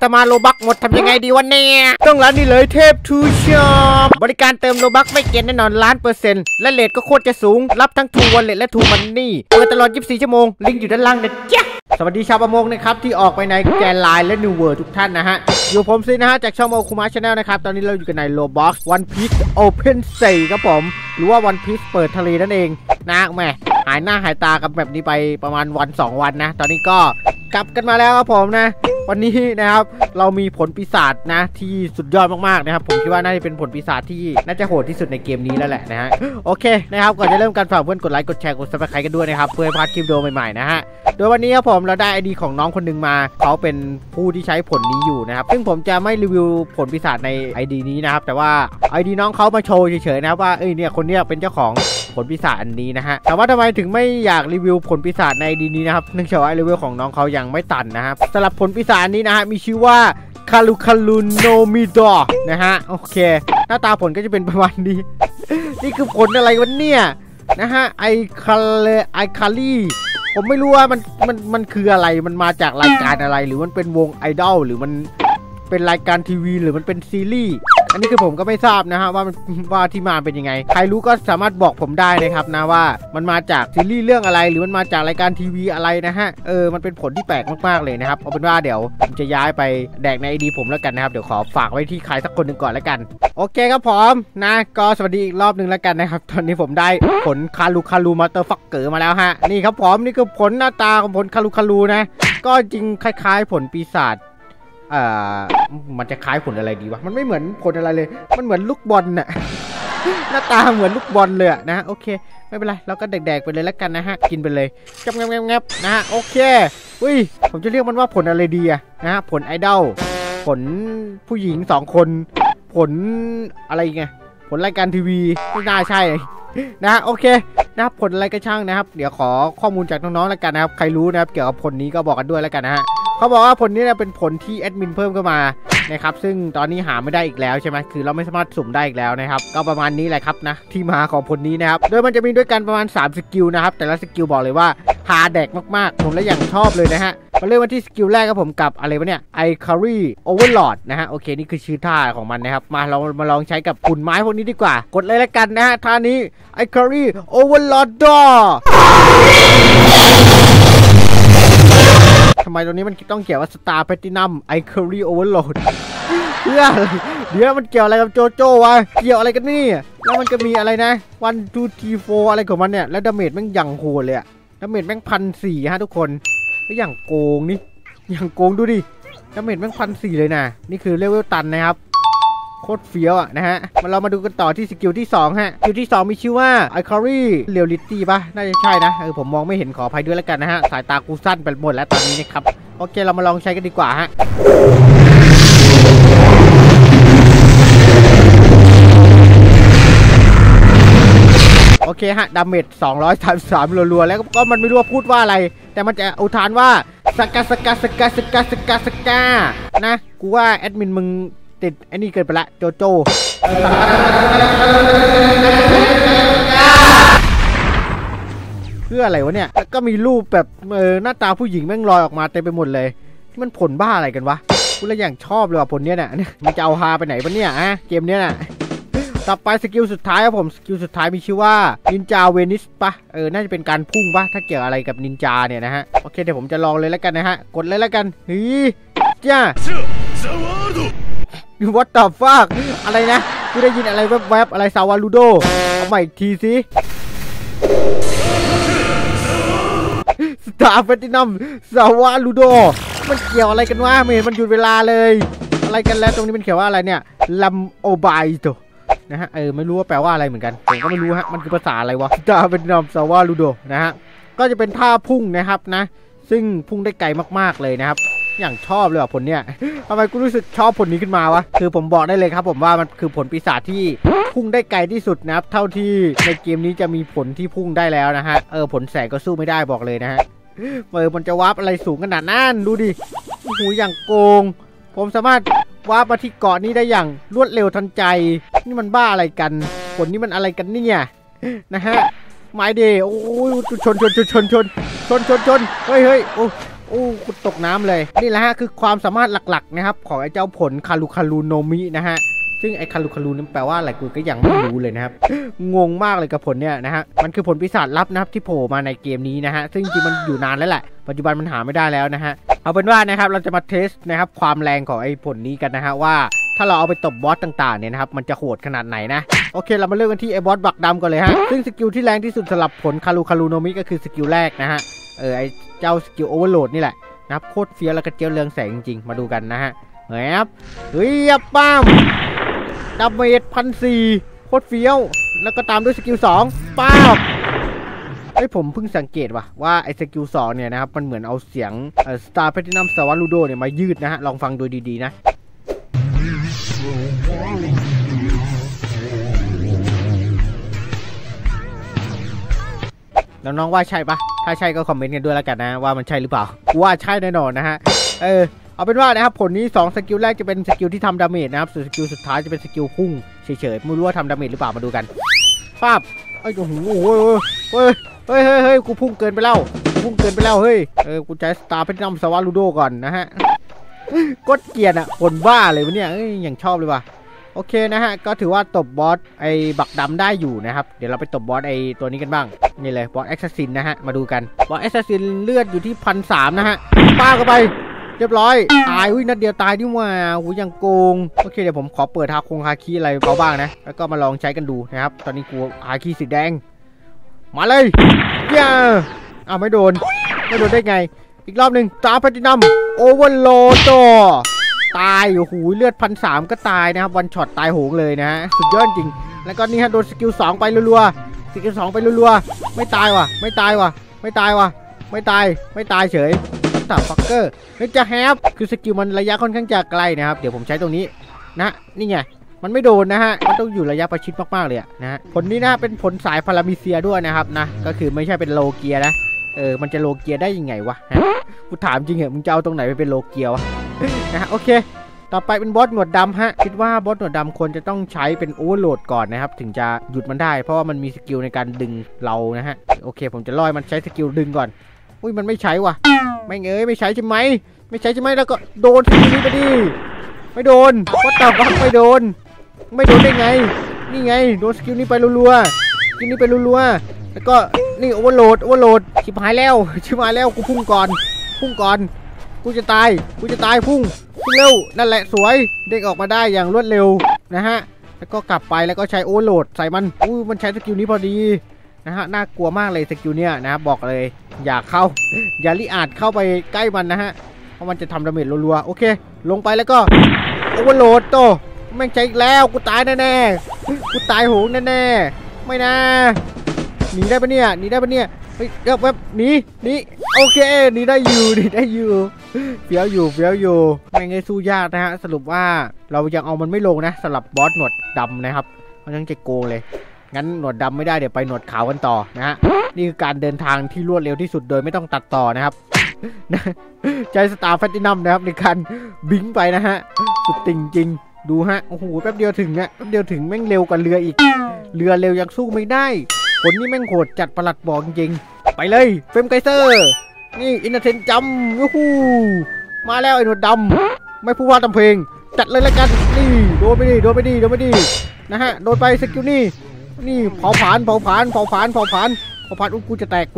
ตมาโลบักหมดทำยังไงดีวันนี้ต้องร้านนี้เลยเทพทูช็อปบริการเติมโลบักไม่เกินแน่นอน1,000,000%และเรทก็โคตรจะสูงรับทั้งทูวอลเล็ตและทูมันนี่เปิดตลอด24ชั่วโมงลิงก์อยู่ด้านล่างนะจ๊ะสวัสดีชาวประมงนะครับที่ออกไปในแกนไลน์และนิวเวิร์ทุกท่านนะฮะอยู่ผมซินะฮะจากช่องโมคุมะชาแนลนะครับตอนนี้เราอยู่กันในโลบ็อกซ์วันพีซโอเพน4ครับผมหรือว่าวันพีซเปิดทะเลนั่นเองนะแม่หายหน้าหายตากับแบบนี้ไปประมาณวัน2วันนะตอนนี้ก็กลับกันมาแล้วครับผมนะวันนี้นะครับเรามีผลปีศาจนะที่สุดยอดมากๆนะครับผมคิดว่าน่าจะเป็นผลปีศาจที่น่าจะโหดที่สุดในเกมนี้แล้วแหละนะฮะโอเคนะครับก่อนจะเริ่มการฝากเพื่อนกดไลค์กดแชร์กดซับสไครต์กันด้วยนะครับเพื่อพลาดคลิปวิดีโอใหม่ๆนะฮะโดยวันนี้ครับผมเราได้ไอดีของน้องคนหนึ่งมาเขาเป็นผู้ที่ใช้ผลนี้อยู่นะครับซึ่งผมจะไม่รีวิวผลปีศาจในไอดีนี้นะครับแต่ว่าไอดีน้องเขามาโชว์เฉยๆนะครับว่าเนี่ยคนเนี้ยเป็นเจ้าของผลปีศาจอันนี้นะฮะแต่ว่าทำไมถึงไม่อยากรีวิวผลปีศาจในดีนี้นะครับเนื่องจากว่าเลเวลของน้องเขายังไม่ตันนะครับสำหรับผลปีศาจนี้นะฮะมีชื่อว่าคารุคารุโนมิโดะนะฮะโอเคหน้าตาผลก็จะเป็นประมาณนี้ นี่คือผลอะไรวะเนี่ยนะฮะไอคาลี่ผมไม่รู้ว่ามันคืออะไรมันมาจากรายการอะไรหรือมันเป็นวงไอดอลหรือมันเป็นรายการทีวีหรือมันเป็นซีรีส์อันนี้คือผมก็ไม่ทราบนะฮะว่าที่มาเป็นยังไงใครรู้ก็สามารถบอกผมได้นะครับนะว่ามันมาจากซีรีส์เรื่องอะไรหรือมันมาจากรายการทีวีอะไรนะฮะมันเป็นผลที่แปลกมากๆเลยนะครับเอาเป็นว่าเดี๋ยวผมจะย้ายไปแดกในไอดีผมแล้วกันนะครับเดี๋ยวขอฝากไว้ที่ใครสักคนหนึ่งก่อนแล้วกันโอเคครับผมนะก็สวัสดีอีกรอบหนึ่งแล้วกันนะครับตอนนี้ผมได้ผลคารูมาเตอร์ฟักเกอร์มาแล้วฮะนี่ครับผมนี่คือผลหน้าตาของผลคารูนะก็จริงคล้ายๆผลปีศาจมันจะคล้ายผลอะไรดีวะมันไม่เหมือนผลอะไรเลยมันเหมือนลูกบอลน่ะ หน้าตาเหมือนลูกบอลเลยนะโอเคไม่เป็นไรเราก็แดกๆไปเลยแล้วกันนะฮะกินไปเลยจับงับนะฮะโอเคอุ้ยผมจะเรียกมันว่าผลอะไรดีอะนะฮะผลไอดอลผลผู้หญิง2คนผลอะไรไงผลรายการทีวีไม่น่าใช่นะโอเคนะครับผลอะไรก็ช่างนะครับเดี๋ยวขอข้อมูลจากน้องๆแล้วกันนะครับใครรู้นะครับเกี่ยวกับผลนี้ก็บอกกันด้วยแล้วกันนะฮะเขาบอกว่าผลนี้เป็นผลที่แอดมินเพิ่มเข้ามานะครับซึ่งตอนนี้หาไม่ได้อีกแล้วใช่ไหมคือเราไม่สามารถสุ่มได้อีกแล้วนะครับก็ประมาณนี้แหละครับนะที่มาของผลนี้นะครับโดยมันจะมีด้วยกันประมาณ3สกิลนะครับแต่ละสกิลบอกเลยว่าหาแดกมากๆผมและอย่างชอบเลยนะฮะมาเริ่มที่สกิลแรกครับผมกับอะไรวะเนี่ยไอคารีโอเวอร์ลอดนะฮะโอเคนี่คือชื่อท่าของมันนะครับมาเรามาลองใช้กับหุ่นไม้พวกนี้ดีกว่ากดเลยละกันนะฮะท่านี้ไอคารีโอเวอร์ลอดดอทำไมตรงนี้มันต้องเกี่ยวกับสตาร์แพลตินัมไอคารีโอเวอร์โหลดเพื่ออะไรเดี๋ยวมันเกี่ยวอะไรกับโจโจ้วะเกี่ยวอะไรกันนี่แล้วมันก็มีอะไรนะ1 2 3 4อะไรของมันเนี่ยแล้วดาเมจแม่งอย่างโหดเลยอะดาเมจแม่ง1,400ฮะทุกคนก็อย่างโกงนี่อย่างโกงดูดิดาเมจแม่ง1,400เลยนะนี่คือเลเวลตันนะครับโคตรเฟี้ยวอ่ะนะฮะเรามาดูกันต่อที่สกิลที่2ฮะสกิลที่2มีชื่อว่าไอคารีเรียลลิตี้ป่ะน่าจะใช่นะผมมองไม่เห็นขออภัยด้วยแล้วกันนะฮะสายตากูสั้นไปหมดแล้วตอนนี้นะครับโอเคเรามาลองใช้กันดีกว่าฮะโอเคฮะดาเมจ233รัวๆแล้วก็มันไม่รู้ว่าพูดว่าอะไรแต่มันจะอุทานว่าสกานะกูว่าแอดมินมึงติดไอ้นี่เกินไปละโจโจ้เพื่ออะไรวะเนี่ยแล้วก็มีรูปแบบหน้าตาผู้หญิงแม่งลอยออกมาเต็มไปหมดเลยที่มันผลบ้าอะไรกันวะกูเลยอย่างชอบเลยว่ะผลเนี้ยน่ะมันจะเอาฮาไปไหนวะเนี่ยเกมเนี้ยน่ะต่อไปสกิลสุดท้ายครับผมสกิลสุดท้ายมีชื่อว่านินจาเวนิสปะน่าจะเป็นการพุ่งปะถ้าเกี่ยวอะไรกับนินจาเนี่ยนะฮะโอเคเดี๋ยวผมจะลองเลยแล้วกันนะฮะกดเลยแล้วกันจ้าWhat the fuck อะไรนะกูได้ยินอะไรแวบๆอะไรซาวาลูโดเอาใหม่อีกทีสิสตาร์แพลตินัมซาวาลูโดมันเกี่ยวอะไรกันวะไม่เห็นมันหยุดเวลาเลยอะไรกันแล้วตรงนี้มันเขียนว่าอะไรเนี่ยลัมโอบายโตนะฮะไม่รู้ว่าแปลว่าอะไรเหมือนกันผมก็ไม่รู้ฮะมันคือภาษาอะไรวะสตาร์แพลตินัมซาวาลูโดนะฮะก็จะเป็นท่าพุ่งนะครับนะซึ่งพุ่งได้ไกลมากๆเลยนะครับอย่างชอบเลยผลเนี่ยทำไมกูรู้สึกชอบผลนี้ขึ้นมาวะคือผมบอกได้เลยครับผมว่ามันคือผลปีศาจที่พุ่งได้ไกลที่สุดนะครับเท่าที่ในเกมนี้จะมีผลที่พุ่งได้แล้วนะฮะผลแสงก็สู้ไม่ได้บอกเลยนะฮะมันจะวาร์ปอะไรสูงขนาดนั้นดูดิหูอย่างโกงผมสามารถวาร์ปมาที่เกาะนี้ได้อย่างรวดเร็วทันใจนี่มันบ้าอะไรกันผลนี้มันอะไรกันเนี่ยนะฮะไมเดย์โอ้ยชนเฮ้ยโอ้อู้กูตกน้ำเลยนี่แหละฮะคือความสามารถหลักๆนะครับของไอ้เจ้าผลคารุคารุโนมินะฮะซึ่งไอ้คารุคารุนี่แปลว่าอะไรกูก็ยังไม่รู้เลยนะครับงงมากเลยกับผลเนี่ยนะฮะมันคือผลปีศาจลับนะครับที่โผล่มาในเกมนี้นะฮะซึ่งจริงมันอยู่นานแล้วแหละปัจจุบันมันหาไม่ได้แล้วนะฮะเอาเป็นว่านะครับเราจะมาเทสนะครับความแรงของไอ้ผลนี้กันนะฮะว่าถ้าเราเอาไปตบบอสต่างๆเนี่ยนะครับมันจะโหดขนาดไหนนะโอเคเรามาเริ่มกันที่ไอ้บอสบักดำก่อนเลยฮะซึ่งสกิลที่แรงที่สุดสำหรับผลคารุคารุโนมิก็คือสกิลแรกนะฮะไอ้เจ้าสกิลโอเวอร์โหลดนี่แหละนะครับโคตรเฟี้ยวแล้วก็เจียวเรืองแสงจริงๆมาดูกันนะฮะเฮ้ยป้ามดาเมจ1,400โคตรเฟี้ยวแล้วก็ตามด้วยสกิล2ป้าบผมเพิ่งสังเกตว่าไอ้สกิล2เนี่ยนะครับมันเหมือนเอาเสียงสตาร์แพทินัมสวารูโดเนี่ยมายืดนะฮะลองฟังดูดีๆนะน้องๆว่าใช่ปะถ้าใช่ก็คอมเมนต์กันด้วยแล้วกันนะว่ามันใช่หรือเปล่าว่าใช่แน่นอนนะฮะเอาเป็นว่านะครับผลนี้2สกิลแรกจะเป็นสกิลที่ทำดาเมจนะครับส่วนสกิลสุดท้ายจะเป็นสกิลพุ่งเฉยๆไม่รู้ว่าทำดาเมจหรือเปล่ามาดูกันปั๊บโอ้โหเฮ้ยกูพุ่งเกินไปแล้วเฮ้ยกูใช้สตาร์เป็นนำสวารูโดก่อนนะฮะกดเกียร์อ่ะคนบ้าเลยวะเนี่ยอย่างชอบเลยว่ะโอเคนะฮะก็ถือว่าตบบอสไอ้บักดำได้อยู่นะครับเดี๋ยวเราไปตบบอสไอ้ตัวนี้กันบ้างนี่เลยบอสแอสซัสซินนะฮะมาดูกันบอสแอสซัสซินเลือดอยู่ที่1,300นะฮะป้าเข้าไปเรียบร้อยตายนัดเดียวตายดิว่ายังโกงโอเคเดี๋ยวผมขอเปิดฮาคีอะไรเขาบ้างนะแล้วก็มาลองใช้กันดูนะครับตอนนี้กูฮาคีสีแดงมาเลยย่าไม่โดนได้ไงอีกรอบหนึ่งตาแพทินัมโอเวอร์โหลดตายโอ้โหเลือด1,300ก็ตายนะครับวันช็อตตายโหงเลยนะฮะสุดยอดจริงแล้วก็นี่ฮะโดนสกิล2ไปรัวๆสกิล2ไปรัวๆไม่ตายว่ะไม่ตายเฉยตับฟักเกอร์นี่จะแฮปคือสกิลมันระยะค่อนข้างจะไกลนะครับเดี๋ยวผมใช้ตรงนี้นะนี่ไงมันไม่โดนนะฮะมันต้องอยู่ระยะประชิดมากๆเลยนะฮะผลนี้นะเป็นผลสายพารามิเซียด้วยนะครับนะก็คือไม่ใช่เป็นโลเกียนะมันจะโลเกียได้ยังไงวะกูถามจริงเหรอมึงจะเอาตรงไหนไปเป็นโลเกียวะนะฮะโอเคต่อไปเป็นบอสหนวดดำฮะคิดว่าบอสหนวดดำควรจะต้องใช้เป็นโอเวอร์โหลดก่อนนะครับถึงจะหยุดมันได้เพราะว่ามันมีสกิลในการดึงเรานะฮะโอเคผมจะล่อมันใช้สกิลดึงก่อนอุ้ยมันไม่ใช้ว่ะไม่ใช้ใช่ไหมแล้วก็โดนสกิลนี้ไปดิไม่โดนก็ตอบว่าไม่โดนได้ไงนี่ไงโดนสกิลนี้ไปรัวๆแล้วก็นี่โอเวอร์โหลดชิบหายแล้วกูพุ่งก่อนกูจะตายพุ่งเร็วนั่นแหละสวยเด้งออกมาได้อย่างรวดเร็วนะฮะแล้วก็กลับไปแล้วก็ใช้โอเวอร์โหลดใส่มันมันใช้สกิลนี้พอดีนะฮะน่ากลัวมากเลยสกิลเนี้ยนะบอกเลยอย่าลิอาดเข้าไปใกล้มันนะฮะเพราะมันจะทำดาเมจรัวๆโอเคลงไปแล้วก็โอเวอร์โหลดแม่งใช้อีกแล้วกูตายแน่กูตายโหงแน่ไม่นะหนีได้ปะเนี่ยเฮ้ยแบบหนีโอเคหนีได้อยู่เฟี้ยวอยู่ไม่ไงสู้ยากนะฮะสรุปว่าเรายังเอามันไม่ลงนะสำหรับบอสหนวดดำนะครับมันยังจะโกงเลยงั้นหนวดดำไม่ได้เดี๋ยวไปหนวดขาวกันต่อนะฮะนี่คือการเดินทางที่รวดเร็วที่สุดโดยไม่ต้องตัดต่อนะครับใจสตาร์แพทินัมนะครับในการบิงไปนะฮะสุดติ่งจริงดูฮะโอ้โหแป๊บเดียวถึงแม่งเร็วกว่าเรืออีกเรือเร็วยังสู้ไม่ได้ผลนี้แม่งโหดจัดประหลัดบอกจริงไปเลยเฟรมไกเซอร์นี่อินเทนจัมวู้ฮู้มาแล้วไอ้หนวดดำไม่พูดว่าทำเพลงจัดเลยละกันนี่โดนไปดินะฮะโดนไปสกิลนี่เผาผลาญกูจะแตก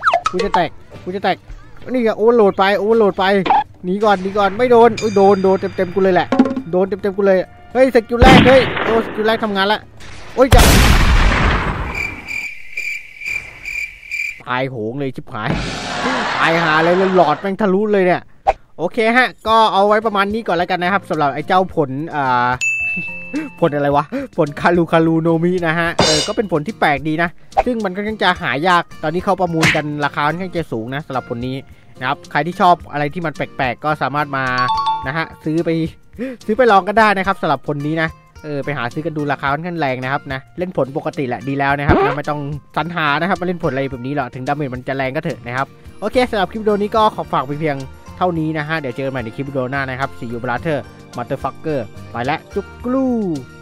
นี่ก็โอเวอร์โหลดไปหนีก่อนไม่โดนโดนเต็มกูเลยแหละโดนเต็มกูเลยเฮ้ยสกิลแรกสกิลแรกทำงานละจะตายโหงเลยชิบหายตายหาเลยหลอดแม่งทะลุเลยเนี่ยโอเคฮะก็เอาไว้ประมาณนี้ก่อนแล้วกันนะครับสำหรับไอ้เจ้าผลอะไรวะผลคารุโนมินะฮะก็เป็นผลที่แปลกดีนะซึ่งมันก็ยังจะหายากตอนนี้เขาประมูลกันราคาค่อนข้างจะสูงนะสำหรับผลนี้นะครับใครที่ชอบอะไรที่มันแปลกๆก็สามารถมานะฮะซื้อไปลองกันได้นะครับสำหรับผลนี้นะไปหาซื้อกันดูราคาค่อนข้างแรงนะครับนะเล่นผลปกติแหละดีแล้วนะครับไม่ต้องสรรหานะครับมาเล่นผลอะไรแบบนี้หรอกถึงดาเมจมันจะแรงก็เถอะนะครับโอเคสำหรับคลิปวิดีโอนี้ก็ขอฝากไปเพียงเท่านี้นะฮะเดี๋ยวเจอกันใหม่ในคลิปวิดีโอหน้านะครับSee you brother motherfucker ไปแล้วจุ๊กกลู